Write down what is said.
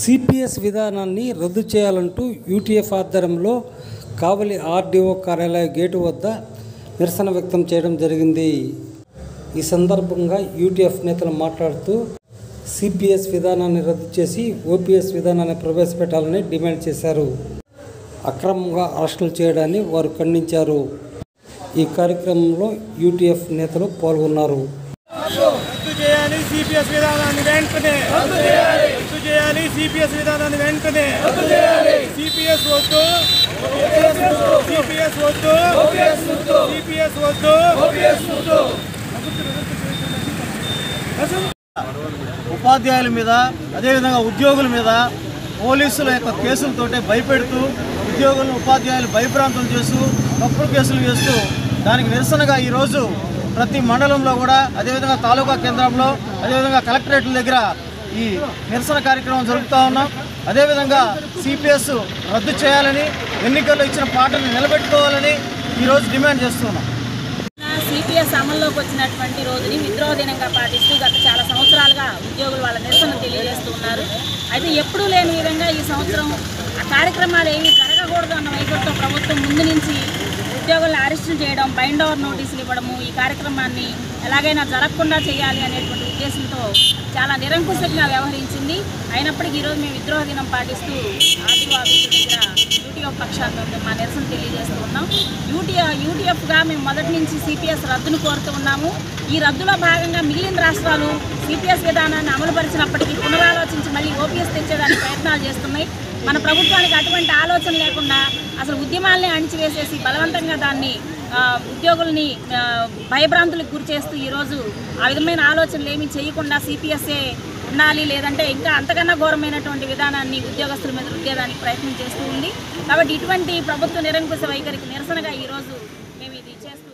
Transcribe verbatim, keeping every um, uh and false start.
CPS విధానాన్ని రద్దు చేయాలంటూ యూటీఎఫ్ ఆధ్వర్యంలో కావలి ఆర్డీఓ కార్యాలయ గేటు వద్ద నిరసన వ్యక్తం చేయడం జరిగింది. ఈ సందర్భంగా యూటీఎఫ్ నేతలు మాట్లాడుతూ సిపిఎస్ విధానాన్ని రద్దు చేసి ఓపీఎస్ విధానాన్ని ప్రవేశపెట్టాలని డిమాండ్ చేశారు. అక్రమంగా అరెస్టులు చేయడాన్ని వారు ఖండించారు. ఈ కార్యక్రమంలో యూటీఎఫ్ నేతలు పాల్గొన్నారు. రద్దు చేయాలి సిపిఎస్ విధానాన్ని వెంటనే రద్దు చేయాలి రద్దు చేయాలి సిపిఎస్ విధానాన్ని వెంటనే రద్దు చేయాలి సిపిఎస్ వద్దు సిపిఎస్ వద్దు సిపిఎస్ వద్దు ఉపాధ్యాయుల మీద అదేవిధంగా ఉద్యోగుల మీద పోలీసుల యొక్క కేసులతోటే భయపెడుతూ ఉద్యోగులను ఉపాధ్యాయులు భయభ్రాంతం చేస్తూ తప్పుడు కేసులు చేస్తూ దానికి నిరసనగా ఈరోజు ప్రతి మండలంలో కూడా అదేవిధంగా తాలూకా కేంద్రంలో అదేవిధంగా కలెక్టరేట్ల దగ్గర ఈ నిరసన కార్యక్రమం జరుపుతూ ఉన్నాం. అదేవిధంగా సిపిఎస్ రద్దు చేయాలని ఎన్నికల్లో ఇచ్చిన పాటను నిలబెట్టుకోవాలని ఈరోజు డిమాండ్ చేస్తున్నాం. సిపిఎస్ అమల్లోకి వచ్చినటువంటి రోజుని విద్రోహ దినంగా పాటిస్తూ గత చాలా సంవత్సరాలుగా ఉద్యోగులు వాళ్ళ నిరసన తెలియజేస్తూ ఉన్నారు. అయితే ఎప్పుడూ లేని విధంగా ఈ సంవత్సరం ఆ కార్యక్రమాలు ఏమీ జరగకూడదు అన్న వైఖరితో ప్రభుత్వం ముందు నుంచి ఉద్యోగులను అరెస్టులు చేయడం, బైండ్ ఓవర్ నోటీసులు ఇవ్వడము, ఈ కార్యక్రమాన్ని ఎలాగైనా జరగకుండా చేయాలి అనేటువంటి ఉద్దేశంతో చాలా నిరంకుశంగా వ్యవహరించింది. అయినప్పటికీ ఈరోజు మేము విద్రోహ దినం పాటిస్తూ ఆర్టీఓ ఆఫీసు దగ్గర యూటీఎఫ్ పక్షాన్ని మా నిరసన తెలియజేస్తూ ఉన్నాం. యూటీ యూటీఎఫ్గా మేము మొదటి నుంచి సిపిఎస్ రద్దును కోరుతూ ఉన్నాము. ఈ రద్దులో భాగంగా మిగిలిన రాష్ట్రాలు సిపిఎస్ విధానాన్ని అమలుపరిచినప్పటికీ పునరాలోచించి మళ్ళీ ఓపీఎస్ తెచ్చేదానికి ప్రయత్నాలు చేస్తున్నాయి. మన ప్రభుత్వానికి అటువంటి ఆలోచన లేకుండా అసలు ఉద్యమాల్ని అణిచివేసేసి బలవంతంగా దాన్ని ఉద్యోగుల్ని భయభ్రాంతులకు గురి చేస్తూ ఈరోజు ఆ విధమైన ఆలోచనలు ఏమీ చేయకుండా సిపిఎస్ఏ ఉండాలి, లేదంటే ఇంకా అంతకన్నా ఘోరమైనటువంటి విధానాన్ని ఉద్యోగస్తుల మీద రుద్దేదానికి ప్రయత్నం చేస్తూ ఉంది. కాబట్టి ఇటువంటి ప్రభుత్వ నిరంకుశ వైఖరికి నిరసనగా ఈరోజు మేము ఇది చేస్తూ